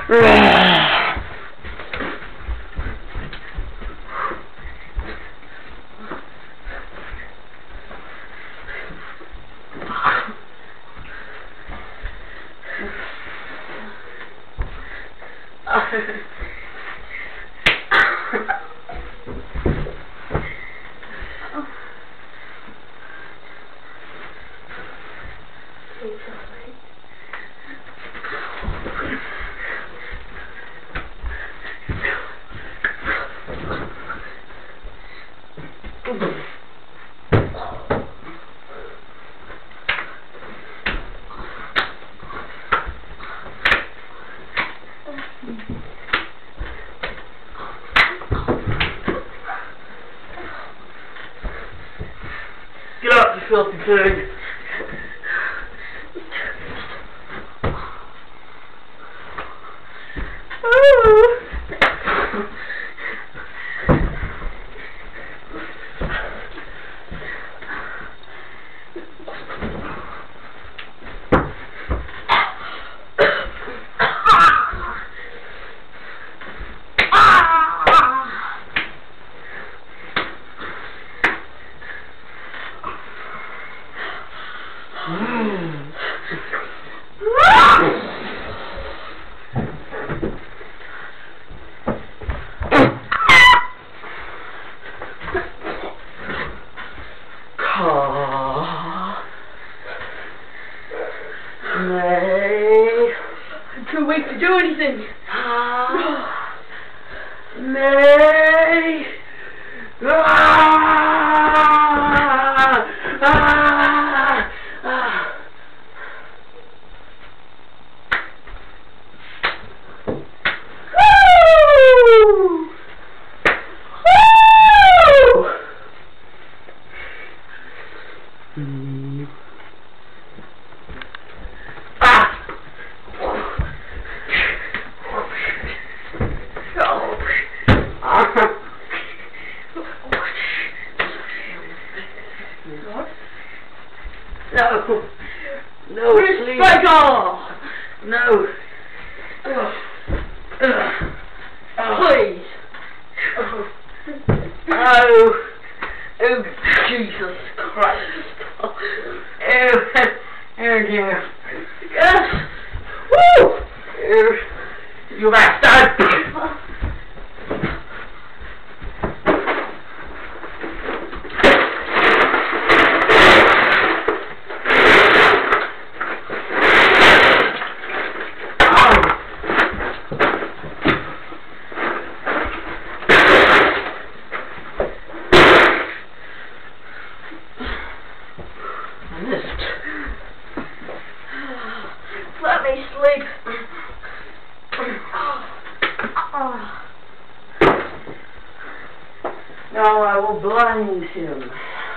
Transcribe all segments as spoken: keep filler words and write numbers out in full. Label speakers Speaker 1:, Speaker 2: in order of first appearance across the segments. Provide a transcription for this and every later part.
Speaker 1: Get up, you filthy pig.
Speaker 2: I'm too weak to do anything.
Speaker 1: May. Ah! Ah! Ah! Woo! Woo! Mm. No, no, please. No. Uh, uh, please. Oh. Oh. Oh, Jesus Christ. Oh, oh, oh dear. Yes. Woo! Oh, you bastard.
Speaker 2: Let me sleep.
Speaker 1: Now I will blind him.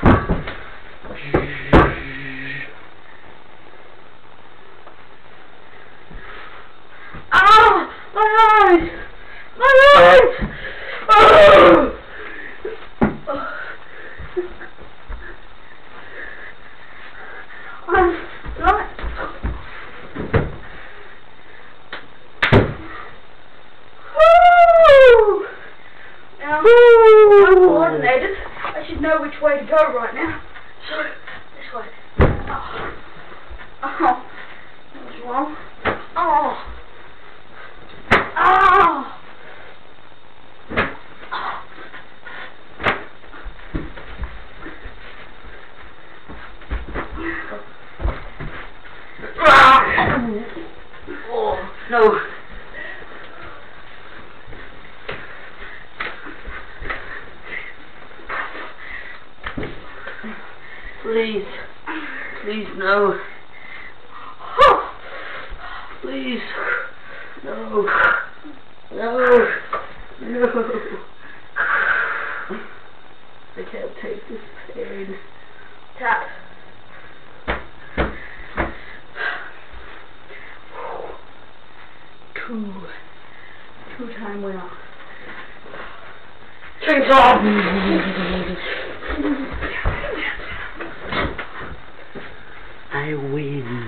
Speaker 2: Ah! My eyes! My eyes! Oh! I'm not. Woo! Now, I'm coordinated. I should know which way to go right now. So, this way. Oh, oh. That was wrong. Oh. Oh.
Speaker 1: Oh, no. Please. Please, no. Please. No. No. No. I can't take this pain.
Speaker 2: Tap.
Speaker 1: Two.
Speaker 2: Two-time winner.
Speaker 1: Chainsaw! I win.